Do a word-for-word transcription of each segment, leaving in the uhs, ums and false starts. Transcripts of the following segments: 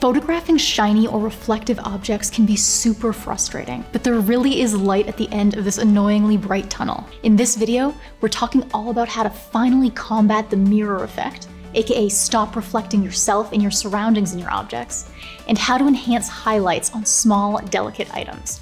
Photographing shiny or reflective objects can be super frustrating, but there really is light at the end of this annoyingly bright tunnel. In this video, we're talking all about how to finally combat the mirror effect, aka stop reflecting yourself and your surroundings in your objects, and how to enhance highlights on small, delicate items.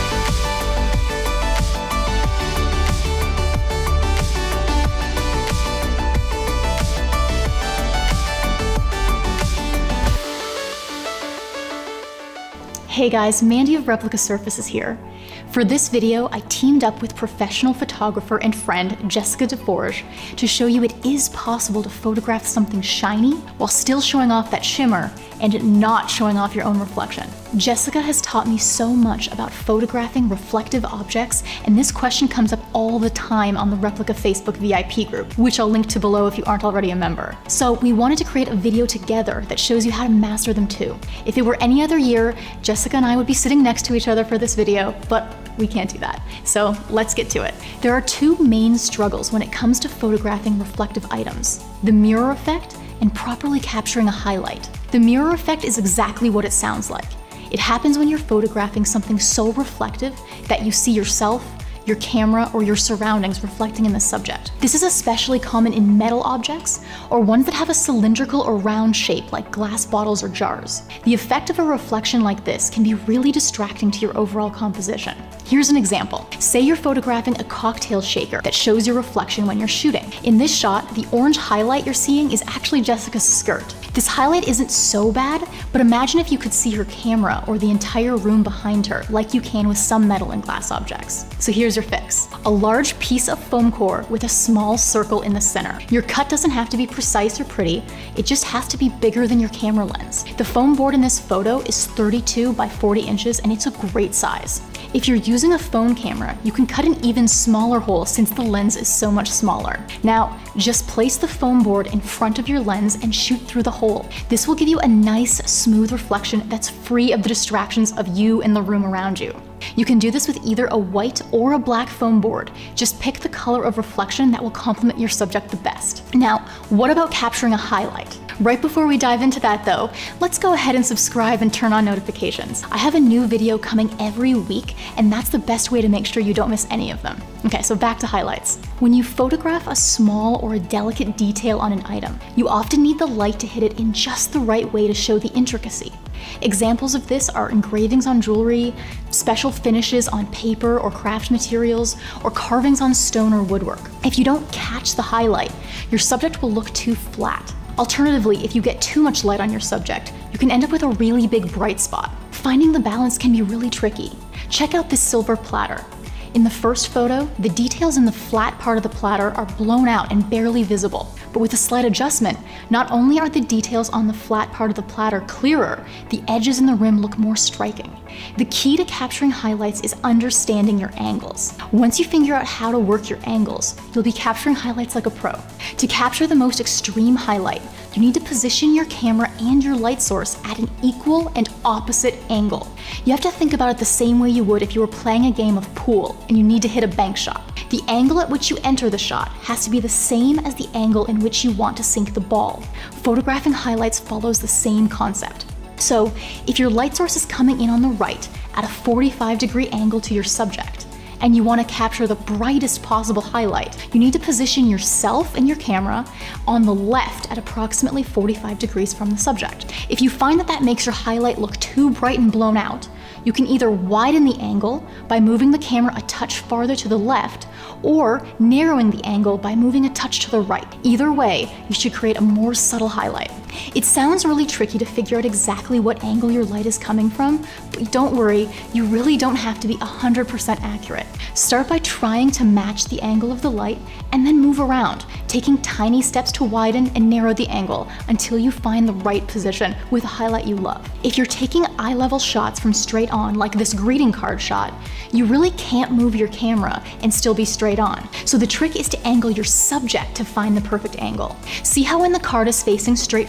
Hey guys, Mandy of Replica Surfaces here. For this video, I teamed up with professional photographer and friend Jessica DeForge to show you it is possible to photograph something shiny while still showing off that shimmer and not showing off your own reflection. Jessica has taught me so much about photographing reflective objects, and this question comes up all the time on the Replica Facebook V I P group, which I'll link to below if you aren't already a member. So we wanted to create a video together that shows you how to master them too. If it were any other year, Jessica and I would be sitting next to each other for this video, but we can't do that. So let's get to it. There are two main struggles when it comes to photographing reflective items: the mirror effect and properly capturing a highlight. The mirror effect is exactly what it sounds like. It happens when you're photographing something so reflective that you see yourself, your camera, or your surroundings reflecting in the subject. This is especially common in metal objects or ones that have a cylindrical or round shape like glass bottles or jars. The effect of a reflection like this can be really distracting to your overall composition. Here's an example. Say you're photographing a cocktail shaker that shows your reflection when you're shooting. In this shot, the orange highlight you're seeing is actually Jessica's skirt. This highlight isn't so bad, but imagine if you could see her camera or the entire room behind her like you can with some metal and glass objects. So here's your fix. A large piece of foam core with a small circle in the center. Your cut doesn't have to be precise or pretty, it just has to be bigger than your camera lens. The foam board in this photo is thirty-two by forty inches and it's a great size. If you're using a phone camera, you can cut an even smaller hole since the lens is so much smaller. Now, just place the foam board in front of your lens and shoot through the hole. This will give you a nice, smooth reflection that's free of the distractions of you and the room around you. You can do this with either a white or a black foam board. Just pick the color of reflection that will complement your subject the best. Now, what about capturing a highlight? Right before we dive into that though, let's go ahead and subscribe and turn on notifications. I have a new video coming every week, and that's the best way to make sure you don't miss any of them. Okay, so back to highlights. When you photograph a small or a delicate detail on an item, you often need the light to hit it in just the right way to show the intricacy. Examples of this are engravings on jewelry, special finishes on paper or craft materials, or carvings on stone or woodwork. If you don't catch the highlight, your subject will look too flat. Alternatively, if you get too much light on your subject, you can end up with a really big bright spot. Finding the balance can be really tricky. Check out this silver platter. In the first photo, the details in the flat part of the platter are blown out and barely visible. But with a slight adjustment, not only are the details on the flat part of the platter clearer, the edges in the rim look more striking. The key to capturing highlights is understanding your angles. Once you figure out how to work your angles, you'll be capturing highlights like a pro. To capture the most extreme highlight, you need to position your camera and your light source at an equal and opposite angle. You have to think about it the same way you would if you were playing a game of pool and you need to hit a bank shot. The angle at which you enter the shot has to be the same as the angle in which you want to sink the ball. Photographing highlights follows the same concept. So, if your light source is coming in on the right at a forty-five degree angle to your subject, and you want to capture the brightest possible highlight, you need to position yourself and your camera on the left at approximately forty-five degrees from the subject. If you find that that makes your highlight look too bright and blown out, you can either widen the angle by moving the camera a touch farther to the left, or narrowing the angle by moving a touch to the right. Either way, you should create a more subtle highlight. It sounds really tricky to figure out exactly what angle your light is coming from, but don't worry, you really don't have to be one hundred percent accurate. Start by trying to match the angle of the light and then move around, taking tiny steps to widen and narrow the angle until you find the right position with a highlight you love. If you're taking eye-level shots from straight on, like this greeting card shot, you really can't move your camera and still be straight on. So the trick is to angle your subject to find the perfect angle. See how when the card is facing straight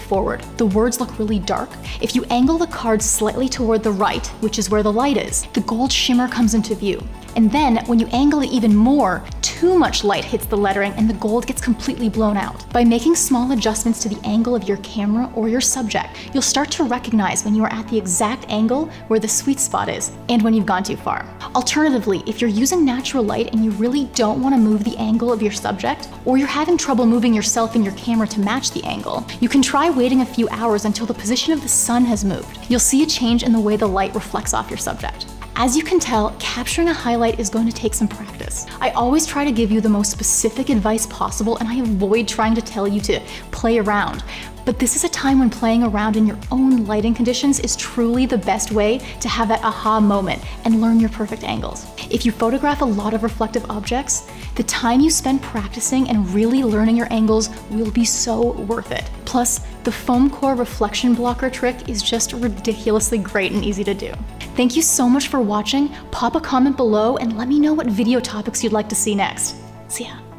forward, the words look really dark. If you angle the card slightly toward the right, which is where the light is, the gold shimmer comes into view. And then, when you angle it even more, too much light hits the lettering and the gold gets completely blown out. By making small adjustments to the angle of your camera or your subject, you'll start to recognize when you are at the exact angle where the sweet spot is, and when you've gone too far. Alternatively, if you're using natural light and you really don't want to move the angle of your subject, or you're having trouble moving yourself and your camera to match the angle, you can try waiting a few hours until the position of the sun has moved. You'll see a change in the way the light reflects off your subject. As you can tell, capturing a highlight is going to take some practice. I always try to give you the most specific advice possible, and I avoid trying to tell you to play around. But this is a time when playing around in your own lighting conditions is truly the best way to have that aha moment and learn your perfect angles. If you photograph a lot of reflective objects, the time you spend practicing and really learning your angles will be so worth it. Plus, the foam core reflection blocker trick is just ridiculously great and easy to do. Thank you so much for watching. Pop a comment below and let me know what video topics you'd like to see next. See ya.